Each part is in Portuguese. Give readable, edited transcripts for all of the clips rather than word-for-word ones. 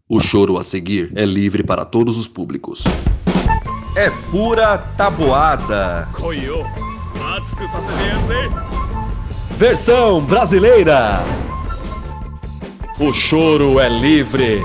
O choro a seguir é livre para todos os públicos. É pura tabuada. Versão brasileira. O choro é livre.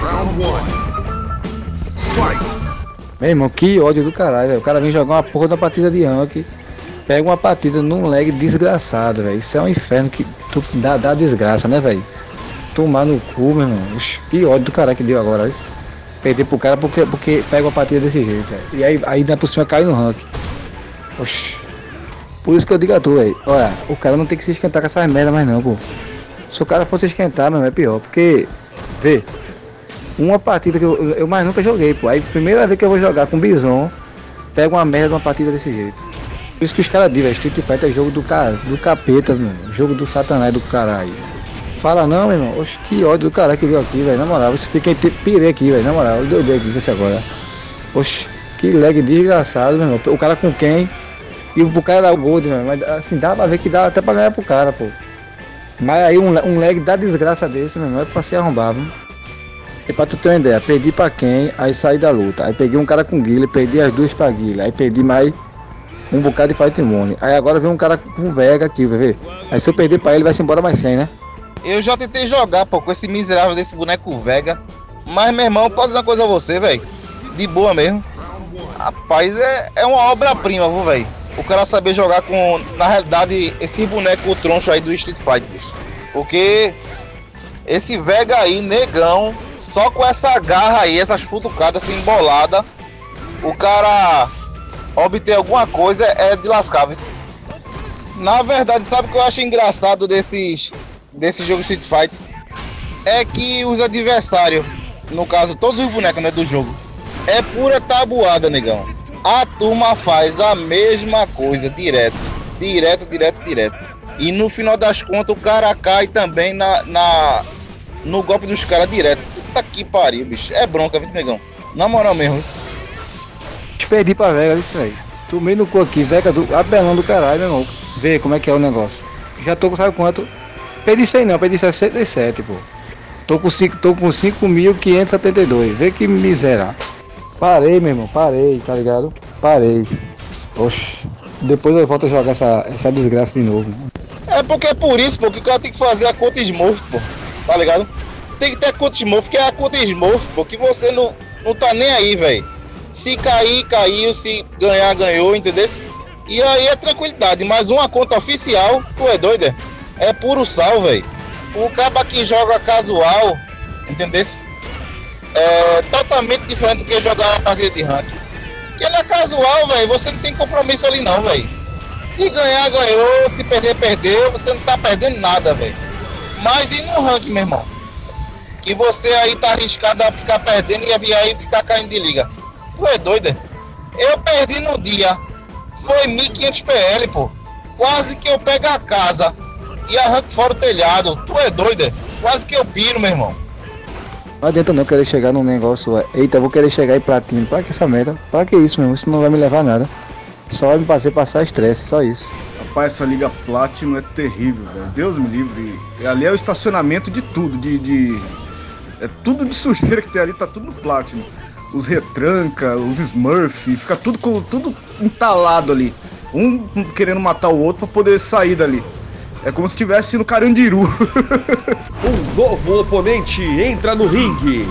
Meu irmão, que ódio do caralho, velho. O cara vem jogar uma porra da partida de ranking, pega uma partida num lag desgraçado, velho. Isso é um inferno que dá desgraça, né, velho? Tomar no cu, meu irmão. Oxi, que ódio do caralho que deu agora, isso. Perder pro cara porque pega uma partida desse jeito, velho. E aí dá por cima cai no ranking. Oxi. Por isso que eu digo a tu, velho. Olha, o cara não tem que se esquentar com essas merda mais não, pô. Se o cara for se esquentar, meu irmão, é pior. Porque, vê, uma partida que eu mais nunca joguei, pô. Aí primeira vez que eu vou jogar com Bison, pega uma merda de uma partida desse jeito. Por isso que os caras dizem, velho, Street Fighter é jogo do capeta, meu irmão. Jogo do satanás do caralho. Fala não, meu irmão. Oxe, que ódio do caralho que deu aqui, velho. Na moral, você fica pirei aqui, velho. Na moral, eu doidei aqui com isso agora. Oxe, que lag desgraçado, meu irmão. O cara com quem? E o cara dá o gold, meu irmão. Mas assim, dá pra ver que dá até pra ganhar pro cara, pô. Mas aí um lag da desgraça desse, meu irmão, é pra se arrombar, viu? E pra tu ter uma ideia, perdi pra quem, aí saí da luta. Aí peguei um cara com guilha, perdi as duas pra guilha. Aí perdi mais um bocado de fight imune. Aí agora vem um cara com Vega aqui, vai ver? Aí se eu perder pra ele, vai se embora mais 100, né? Eu já tentei jogar, pô, com esse miserável desse boneco Vega. Mas, meu irmão, posso dizer uma coisa a você, velho? De boa mesmo. Rapaz, é uma obra-prima, viu, velho? O cara saber jogar com, na realidade, esse boneco troncho aí do Street Fighter, bicho. Porque esse Vega aí, negão, só com essa garra aí, essas futucadas assim, embolada, o cara obter alguma coisa é de lascar, viu? Na verdade, sabe o que eu acho engraçado desse jogo Street Fighter? É que os adversários, no caso, todos os bonecos, né, do jogo, é pura tabuada, negão. A turma faz a mesma coisa, direto. E no final das contas, o cara cai também no golpe dos caras direto. Puta que pariu, bicho. É bronca, viu, negão? Na moral mesmo, isso. Perdi pra Vega, isso aí. Tomei no cu aqui, Vega apelão do caralho, meu irmão. Vê como é que é o negócio. Já tô com, sabe quanto? Perdi 100 não, perdi 67, pô. Tô com 5.572. Vê que miserável. Parei, meu irmão, parei, tá ligado? Parei. Oxi. Depois eu volto a jogar essa desgraça de novo. É porque é por isso, pô, que o cara tem que fazer a conta Smurf, pô. Tá ligado? Tem que ter a conta Smurf, que é a conta Smurf, pô, que você não tá nem aí, velho. Se cair, caiu, se ganhar, ganhou, entendeu? E aí é tranquilidade, mas uma conta oficial, tu é doido, é puro sal, velho. O cara que joga casual, entendeu? É totalmente diferente do que jogar a partida de ranking. Porque ele é casual, velho, você não tem compromisso ali não, velho. Se ganhar, ganhou, se perder, perdeu, você não tá perdendo nada, velho. Mas e no ranking, meu irmão? Que você aí tá arriscado a ficar perdendo e aí ficar caindo de liga. Tu é doido, Eu perdi no dia, foi 1500 PL, pô. Quase que eu pego a casa e arranco fora o telhado. Tu é doido, Quase que eu piro, meu irmão. Não adianta não querer chegar num negócio, eita, vou querer chegar em platino. Pra que essa merda? Pra que isso, meu irmão? Isso não vai me levar a nada. Só vai me fazer passar estresse, só isso. Rapaz, essa Liga Platinum é terrível, velho. Deus me livre. Ali é o estacionamento de tudo, é tudo de sujeira que tem ali, tá tudo no Platinum. Os retranca, os Smurf, fica tudo entalado ali. Um querendo matar o outro pra poder sair dali. É como se estivesse no Carandiru. Um novo oponente entra no ringue.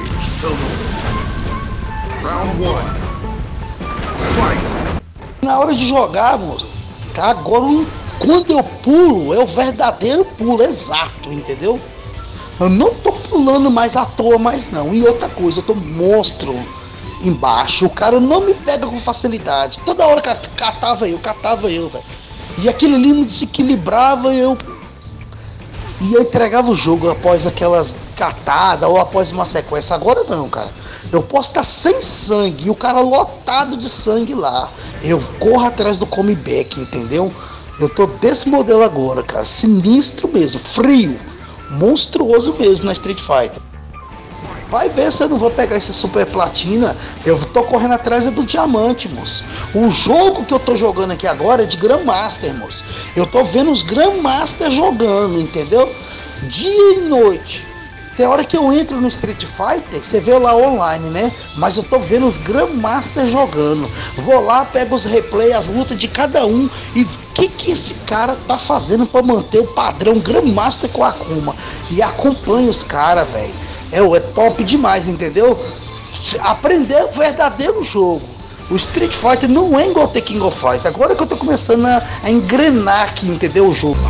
Na hora de jogar, moço, agora quando eu pulo, é o verdadeiro pulo, exato, entendeu? Eu não tô pulando mais à toa mais não. E outra coisa, eu tô monstro embaixo, o cara não me pega com facilidade. Toda hora que catava eu, velho. E aquilo ali me desequilibrava e eu entregava o jogo após aquelas catadas ou após uma sequência. Agora não, cara. Eu posso estar sem sangue e o cara lotado de sangue lá. Eu corro atrás do comeback, entendeu? Eu tô desse modelo agora, cara. Sinistro mesmo, frio, monstruoso mesmo na Street Fighter. Vai ver se eu não vou pegar esse super platina. Eu tô correndo atrás do diamante, moço. O jogo que eu tô jogando aqui agora é de Grandmaster, moço. Eu tô vendo os Grandmaster jogando, entendeu? Dia e noite. Tem hora que eu entro no Street Fighter, você vê lá online, né? Mas eu tô vendo os Grandmaster jogando. Vou lá, pego os replays, as lutas de cada um e o que esse cara tá fazendo pra manter o padrão Grandmaster com a Akuma. E acompanho os caras, velho. É top demais, entendeu? Aprender o verdadeiro jogo. O Street Fighter não é igual The King of Fighters. Agora que eu tô começando a engrenar aqui, entendeu? O jogo.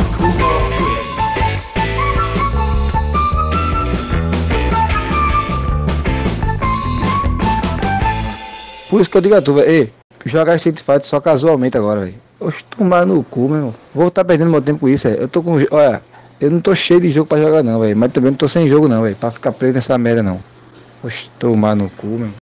Por isso que eu digo a tu, velho, jogar Street Fighter só casualmente agora, velho. Oxe, tomar no cu, meu irmão. Vou estar perdendo meu tempo com isso, velho. Eu tô com. Olha, eu não tô cheio de jogo pra jogar, não, velho. Mas também não tô sem jogo, não, velho. Pra ficar preso nessa merda, não. Oxe, tomar no cu, meu.